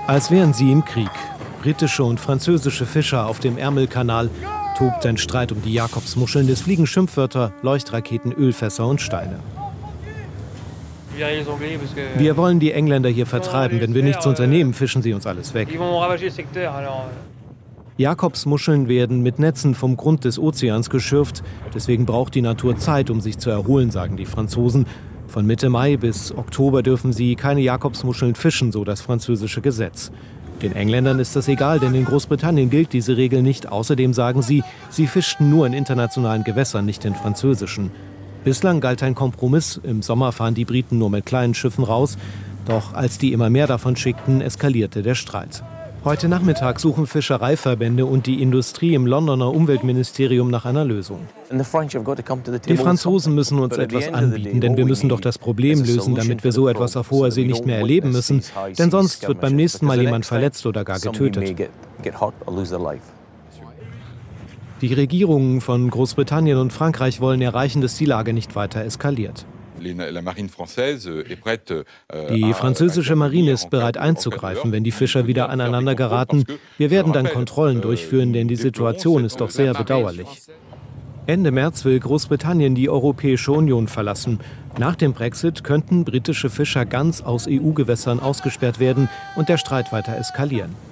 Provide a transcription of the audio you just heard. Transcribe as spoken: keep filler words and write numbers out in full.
Als wären sie im Krieg. Britische und französische Fischer auf dem Ärmelkanal. Tobt ein Streit um die Jakobsmuscheln. Es fliegen Schimpfwörter, Leuchtraketen, Ölfässer und Steine. Wir wollen die Engländer hier vertreiben. Wenn wir nichts unternehmen, fischen sie uns alles weg. Jakobsmuscheln werden mit Netzen vom Grund des Ozeans geschürft. Deswegen braucht die Natur Zeit, um sich zu erholen, sagen die Franzosen. Von Mitte Mai bis Oktober dürfen sie keine Jakobsmuscheln fischen, so das französische Gesetz. Den Engländern ist das egal, denn in Großbritannien gilt diese Regel nicht. Außerdem sagen sie, sie fischten nur in internationalen Gewässern, nicht in französischen. Bislang galt ein Kompromiss. Im Sommer fahren die Briten nur mit kleinen Schiffen raus. Doch als die immer mehr davon schickten, eskalierte der Streit. Heute Nachmittag suchen Fischereiverbände und die Industrie im Londoner Umweltministerium nach einer Lösung. Die Franzosen müssen uns etwas anbieten, denn wir müssen doch das Problem lösen, damit wir so etwas auf hoher See nicht mehr erleben müssen. Denn sonst wird beim nächsten Mal jemand verletzt oder gar getötet. Die Regierungen von Großbritannien und Frankreich wollen erreichen, dass die Lage nicht weiter eskaliert. Die französische Marine ist bereit einzugreifen, wenn die Fischer wieder aneinander geraten. Wir werden dann Kontrollen durchführen, denn die Situation ist doch sehr bedauerlich. Ende März will Großbritannien die Europäische Union verlassen. Nach dem Brexit könnten britische Fischer ganz aus E U-Gewässern ausgesperrt werden und der Streit weiter eskalieren.